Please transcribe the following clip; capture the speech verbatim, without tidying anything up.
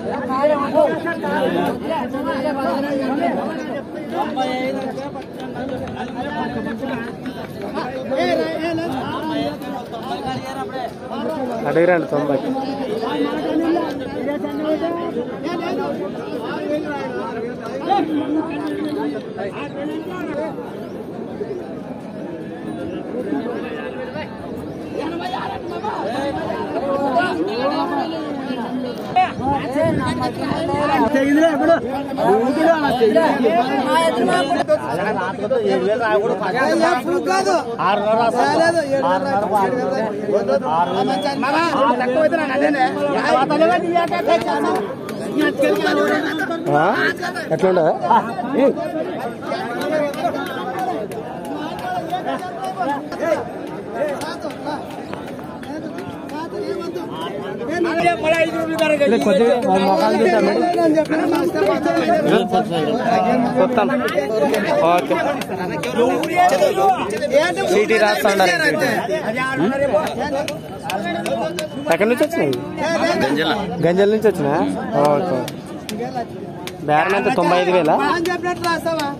అడిగిరండి తొంభై ఎట్లుండ సీటీ రాస్తా ఉన్నారు. ఎక్కడి నుంచి వచ్చినాయి? గంజల నుంచి వచ్చినా. ఓకే. బేరం ఎంత? తొంభై ఐదు వేల